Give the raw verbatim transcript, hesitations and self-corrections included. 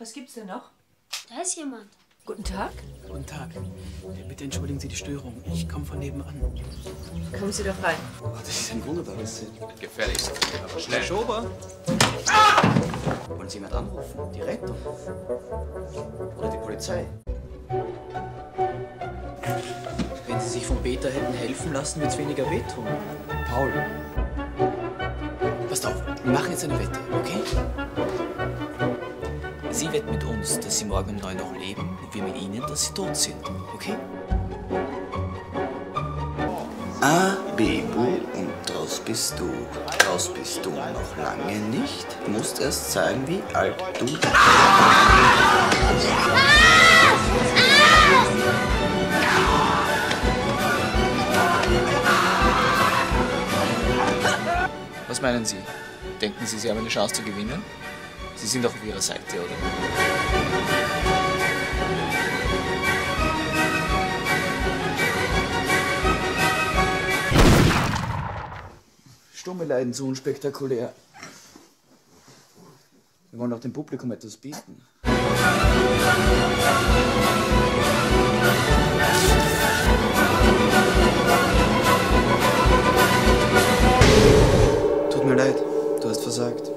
Was gibt's denn noch? Da ist jemand. Guten Tag. Guten Tag. Bitte entschuldigen Sie die Störung. Ich komme von nebenan. Kommen Sie doch rein. Oh, das ist ein wunderbares Set. Gefälligst, aber schnell. Herr Schober! Ah! Wollen Sie jemand anrufen? Die Rettung? Oder die Polizei? Wenn Sie sich von Peter hätten helfen lassen, wird es weniger wehtun. Paul. Passt auf, wir machen jetzt eine Wette, okay? Sie wetten mit uns, dass Sie morgen um neun noch leben und wir mit Ihnen, dass Sie tot sind, okay? A, B, Bu und draus bist du. Draus bist du noch lange nicht. Du musst erst sagen, wie alt du bist. Was meinen Sie? Denken Sie, Sie haben eine Chance zu gewinnen? Sie sind doch auf Ihrer Seite, oder? Stumme Leiden so unspektakulär. Wir wollen auch dem Publikum etwas bieten. Tut mir leid, du hast versagt.